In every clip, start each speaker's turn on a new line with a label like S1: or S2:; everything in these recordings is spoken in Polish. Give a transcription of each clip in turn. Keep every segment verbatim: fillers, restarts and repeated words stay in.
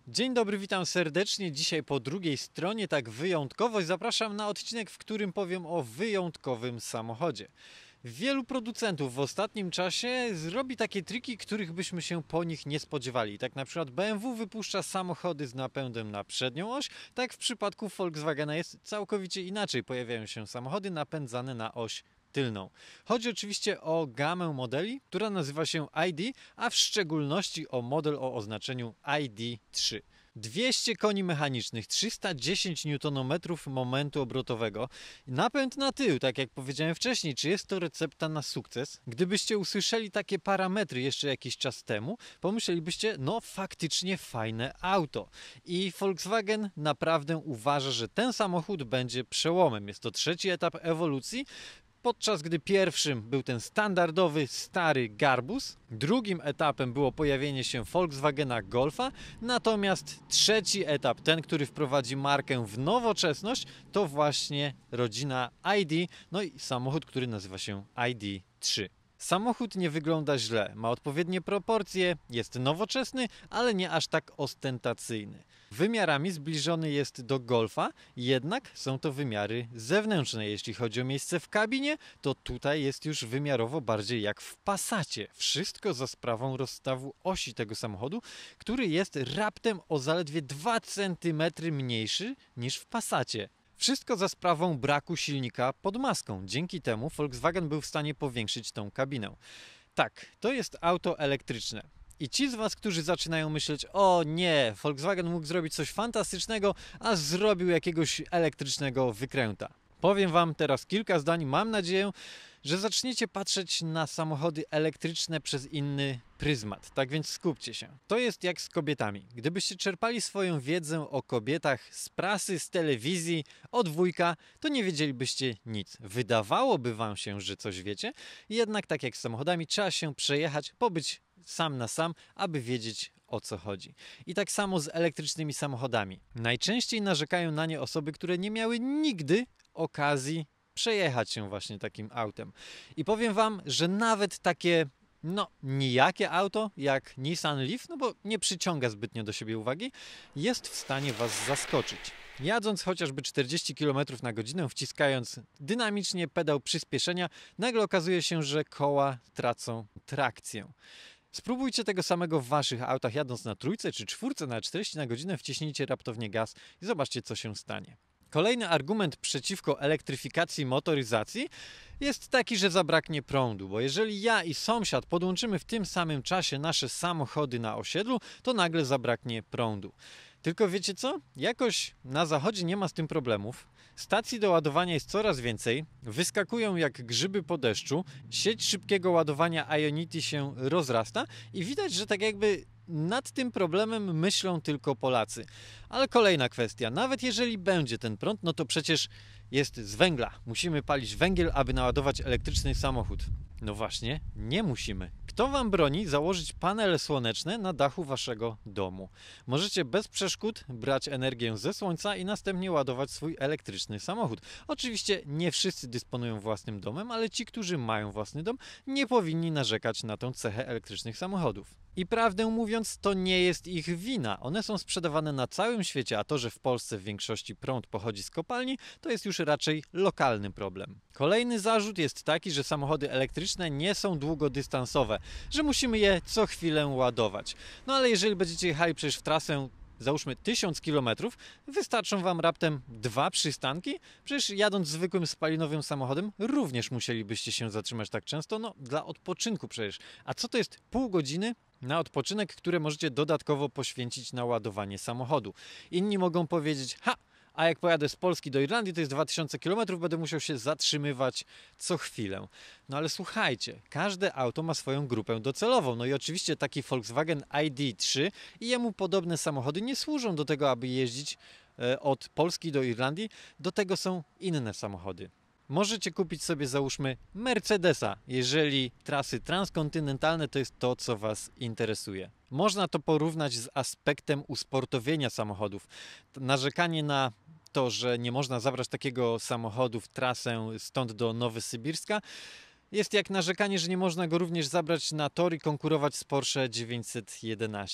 S1: Dzień dobry, witam serdecznie. Dzisiaj po drugiej stronie, tak wyjątkowo, zapraszam na odcinek, w którym powiem o wyjątkowym samochodzie. Wielu producentów w ostatnim czasie zrobi takie triki, których byśmy się po nich nie spodziewali. Tak na przykład B M W wypuszcza samochody z napędem na przednią oś, tak w przypadku Volkswagena jest całkowicie inaczej. Pojawiają się samochody napędzane na oś tylną. Chodzi oczywiście o gamę modeli, która nazywa się I D, a w szczególności o model o oznaczeniu I D trzy. dwieście koni mechanicznych, trzysta dziesięć niutonometrów momentu obrotowego, napęd na tył, tak jak powiedziałem wcześniej. Czy jest to recepta na sukces? Gdybyście usłyszeli takie parametry jeszcze jakiś czas temu, pomyślelibyście, no faktycznie fajne auto. I Volkswagen naprawdę uważa, że ten samochód będzie przełomem. Jest to trzeci etap ewolucji. Podczas gdy pierwszym był ten standardowy, stary Garbus, drugim etapem było pojawienie się Volkswagena Golfa, natomiast trzeci etap, ten, który wprowadzi markę w nowoczesność, to właśnie rodzina I D, no i samochód, który nazywa się I D trzy. Samochód nie wygląda źle, ma odpowiednie proporcje, jest nowoczesny, ale nie aż tak ostentacyjny. Wymiarami zbliżony jest do Golfa, jednak są to wymiary zewnętrzne. Jeśli chodzi o miejsce w kabinie, to tutaj jest już wymiarowo bardziej jak w Passacie. Wszystko za sprawą rozstawu osi tego samochodu, który jest raptem o zaledwie dwa centymetry mniejszy niż w Passacie. Wszystko za sprawą braku silnika pod maską. Dzięki temu Volkswagen był w stanie powiększyć tą kabinę. Tak, to jest auto elektryczne. I ci z Was, którzy zaczynają myśleć, o nie, Volkswagen mógł zrobić coś fantastycznego, a zrobił jakiegoś elektrycznego wykręta. Powiem Wam teraz kilka zdań, mam nadzieję, że zaczniecie patrzeć na samochody elektryczne przez inny pryzmat. Tak więc skupcie się. To jest jak z kobietami. Gdybyście czerpali swoją wiedzę o kobietach z prasy, z telewizji, od wujka, to nie wiedzielibyście nic. Wydawałoby Wam się, że coś wiecie, jednak tak jak z samochodami, trzeba się przejechać, pobyć sam na sam, aby wiedzieć, o co chodzi. I tak samo z elektrycznymi samochodami. Najczęściej narzekają na nie osoby, które nie miały nigdy okazji przejechać się właśnie takim autem. I powiem Wam, że nawet takie no nijakie auto jak Nissan Leaf, no bo nie przyciąga zbytnio do siebie uwagi, jest w stanie Was zaskoczyć. Jadąc chociażby czterdzieści kilometrów na godzinę, wciskając dynamicznie pedał przyspieszenia, nagle okazuje się, że koła tracą trakcję. Spróbujcie tego samego w Waszych autach, jadąc na trójce czy czwórce na czterdzieści na godzinę, wciśnijcie raptownie gaz i zobaczcie, co się stanie. Kolejny argument przeciwko elektryfikacji motoryzacji jest taki, że zabraknie prądu, bo jeżeli ja i sąsiad podłączymy w tym samym czasie nasze samochody na osiedlu, to nagle zabraknie prądu. Tylko wiecie co? Jakoś na zachodzie nie ma z tym problemów. Stacji do ładowania jest coraz więcej, wyskakują jak grzyby po deszczu, sieć szybkiego ładowania Ionity się rozrasta i widać, że tak jakby nad tym problemem myślą tylko Polacy. Ale kolejna kwestia, nawet jeżeli będzie ten prąd, no to przecież jest z węgla. Musimy palić węgiel, aby naładować elektryczny samochód. No właśnie, nie musimy. Kto Wam broni założyć panele słoneczne na dachu Waszego domu? Możecie bez przeszkód brać energię ze słońca i następnie ładować swój elektryczny samochód. Oczywiście nie wszyscy dysponują własnym domem, ale ci, którzy mają własny dom, nie powinni narzekać na tę cechę elektrycznych samochodów. I prawdę mówiąc, to nie jest ich wina. One są sprzedawane na całym świecie, a to, że w Polsce w większości prąd pochodzi z kopalni, to jest już raczej lokalny problem. Kolejny zarzut jest taki, że samochody elektryczne nie są długodystansowe, że musimy je co chwilę ładować. No ale jeżeli będziecie jechali przecież w trasę, załóżmy tysiąc kilometrów, wystarczą Wam raptem dwa przystanki? Przecież jadąc zwykłym spalinowym samochodem również musielibyście się zatrzymać tak często, no dla odpoczynku przecież. A co to jest pół godziny na odpoczynek, które możecie dodatkowo poświęcić na ładowanie samochodu? Inni mogą powiedzieć, ha! A jak pojadę z Polski do Irlandii, to jest dwa tysiące kilometrów, będę musiał się zatrzymywać co chwilę. No ale słuchajcie, każde auto ma swoją grupę docelową. No i oczywiście taki Volkswagen I D trzy i jemu podobne samochody nie służą do tego, aby jeździć od Polski do Irlandii. Do tego są inne samochody. Możecie kupić sobie, załóżmy, Mercedesa, jeżeli trasy transkontynentalne to jest to, co Was interesuje. Można to porównać z aspektem usportowienia samochodów. Narzekanie na to, że nie można zabrać takiego samochodu w trasę stąd do Nowosybirska, jest jak narzekanie, że nie można go również zabrać na tor i konkurować z Porsche dziewięćset jedenaście.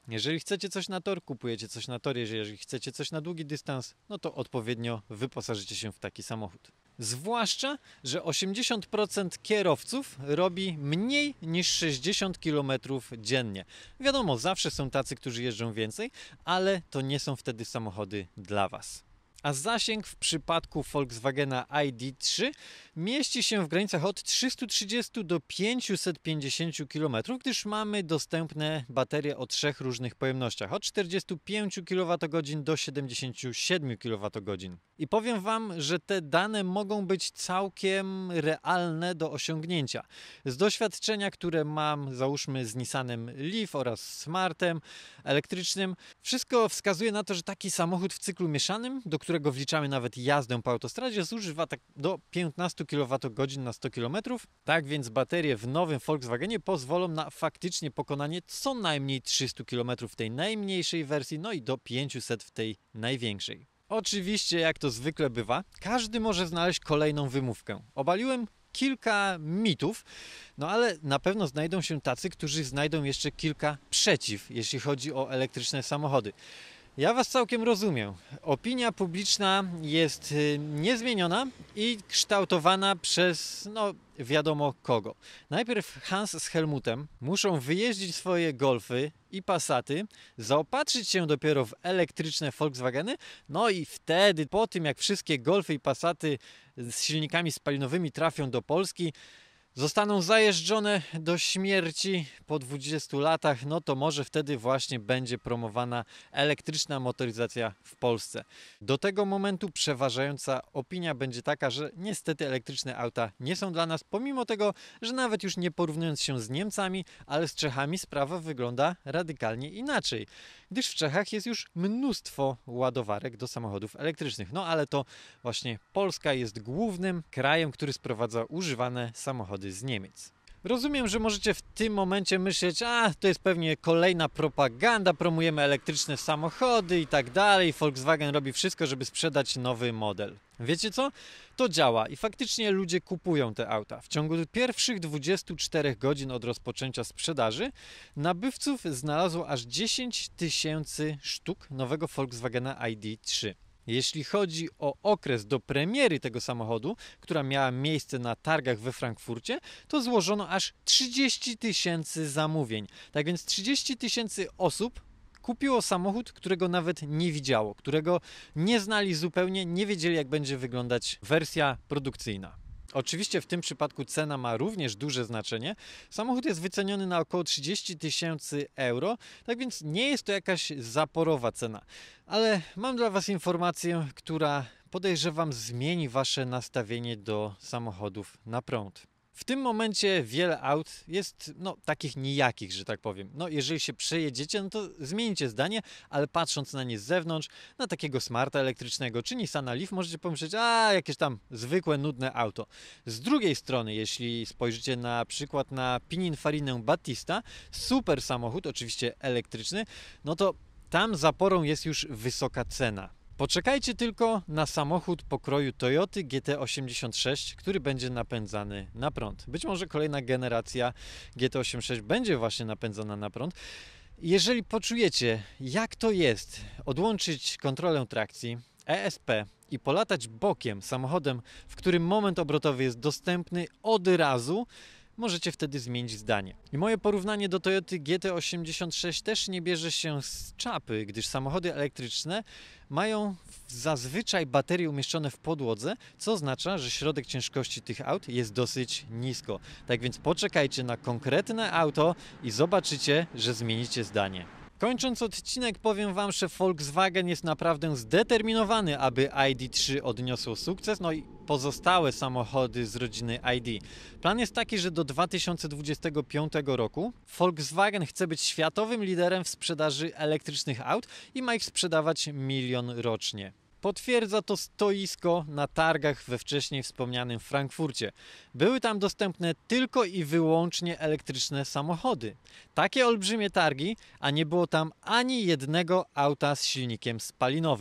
S1: Jeżeli chcecie coś na tor, kupujecie coś na tor. Jeżeli chcecie coś na długi dystans, no to odpowiednio wyposażycie się w taki samochód. Zwłaszcza, że osiemdziesiąt procent kierowców robi mniej niż sześćdziesiąt kilometrów dziennie. Wiadomo, zawsze są tacy, którzy jeżdżą więcej, ale to nie są wtedy samochody dla Was. A zasięg w przypadku Volkswagena I D trzy mieści się w granicach od trzystu trzydziestu do pięciuset pięćdziesięciu kilometrów, gdyż mamy dostępne baterie o trzech różnych pojemnościach, od czterdziestu pięciu kilowatogodzin do siedemdziesięciu siedmiu kilowatogodzin. I powiem Wam, że te dane mogą być całkiem realne do osiągnięcia. Z doświadczenia, które mam, załóżmy z Nissanem Leaf oraz Smartem elektrycznym, wszystko wskazuje na to, że taki samochód w cyklu mieszanym, do którego wliczamy nawet jazdę po autostradzie, zużywa tak do piętnastu kilowatogodzin na sto kilometrów. Tak więc baterie w nowym Volkswagenie pozwolą na faktycznie pokonanie co najmniej trzystu kilometrów w tej najmniejszej wersji, no i do pięciuset w tej największej. Oczywiście, jak to zwykle bywa, każdy może znaleźć kolejną wymówkę. Obaliłem kilka mitów, no ale na pewno znajdą się tacy, którzy znajdą jeszcze kilka przeciw, jeśli chodzi o elektryczne samochody. Ja Was całkiem rozumiem. Opinia publiczna jest niezmieniona i kształtowana przez, no wiadomo kogo. Najpierw Hans z Helmutem muszą wyjeździć swoje Golfy i Passaty, zaopatrzyć się dopiero w elektryczne Volkswageny, no i wtedy, po tym jak wszystkie Golfy i Passaty z silnikami spalinowymi trafią do Polski, zostaną zajeżdżone do śmierci po dwudziestu latach, no to może wtedy właśnie będzie promowana elektryczna motoryzacja w Polsce. Do tego momentu przeważająca opinia będzie taka, że niestety elektryczne auta nie są dla nas, pomimo tego, że nawet już nie porównując się z Niemcami, ale z Czechami sprawa wygląda radykalnie inaczej, gdyż w Czechach jest już mnóstwo ładowarek do samochodów elektrycznych. No ale to właśnie Polska jest głównym krajem, który sprowadza używane samochody z Niemiec. Rozumiem, że możecie w tym momencie myśleć, a to jest pewnie kolejna propaganda, promujemy elektryczne samochody i tak dalej, Volkswagen robi wszystko, żeby sprzedać nowy model. Wiecie co? To działa i faktycznie ludzie kupują te auta. W ciągu pierwszych dwudziestu czterech godzin od rozpoczęcia sprzedaży nabywców znalazło aż dziesięć tysięcy sztuk nowego Volkswagena I D trzy. Jeśli chodzi o okres do premiery tego samochodu, która miała miejsce na targach we Frankfurcie, to złożono aż trzydzieści tysięcy zamówień. Tak więc trzydzieści tysięcy osób kupiło samochód, którego nawet nie widziało, którego nie znali zupełnie, nie wiedzieli, jak będzie wyglądać wersja produkcyjna. Oczywiście w tym przypadku cena ma również duże znaczenie. Samochód jest wyceniony na około trzydzieści tysięcy euro, tak więc nie jest to jakaś zaporowa cena. Ale mam dla Was informację, która podejrzewam zmieni Wasze nastawienie do samochodów na prąd. W tym momencie wiele aut jest no, takich nijakich, że tak powiem. No, jeżeli się przejedziecie, no to zmienicie zdanie, ale patrząc na nie z zewnątrz, na takiego Smarta elektrycznego czy Nissana Leaf, możecie pomyśleć, a jakieś tam zwykłe, nudne auto. Z drugiej strony, jeśli spojrzycie na przykład na Pininfarinę Battista, super samochód, oczywiście elektryczny, no to tam zaporą jest już wysoka cena. Poczekajcie tylko na samochód pokroju Toyoty G T osiemdziesiąt sześć, który będzie napędzany na prąd. Być może kolejna generacja G T osiemdziesiąt sześć będzie właśnie napędzana na prąd. Jeżeli poczujecie, jak to jest odłączyć kontrolę trakcji, E S P i polatać bokiem samochodem, w którym moment obrotowy jest dostępny od razu, możecie wtedy zmienić zdanie. I moje porównanie do Toyoty G T osiemdziesiąt sześć też nie bierze się z czapy, gdyż samochody elektryczne mają zazwyczaj baterie umieszczone w podłodze, co oznacza, że środek ciężkości tych aut jest dosyć nisko. Tak więc poczekajcie na konkretne auto i zobaczycie, że zmienicie zdanie. Kończąc odcinek, powiem Wam, że Volkswagen jest naprawdę zdeterminowany, aby I D trzy odniosło sukces, no i pozostałe samochody z rodziny I D. Plan jest taki, że do dwa tysiące dwudziestego piątego roku Volkswagen chce być światowym liderem w sprzedaży elektrycznych aut i ma ich sprzedawać milion rocznie. Potwierdza to stoisko na targach we wcześniej wspomnianym Frankfurcie. Były tam dostępne tylko i wyłącznie elektryczne samochody. Takie olbrzymie targi, a nie było tam ani jednego auta z silnikiem spalinowym.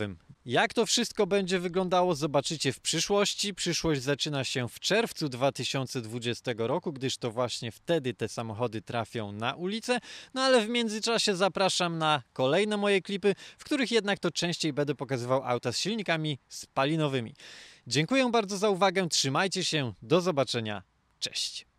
S1: Jak to wszystko będzie wyglądało, zobaczycie w przyszłości. Przyszłość zaczyna się w czerwcu dwa tysiące dwudziestego roku, gdyż to właśnie wtedy te samochody trafią na ulicę. No ale w międzyczasie zapraszam na kolejne moje klipy, w których jednak to częściej będę pokazywał auta z silnikami spalinowymi. Dziękuję bardzo za uwagę, trzymajcie się, do zobaczenia, cześć!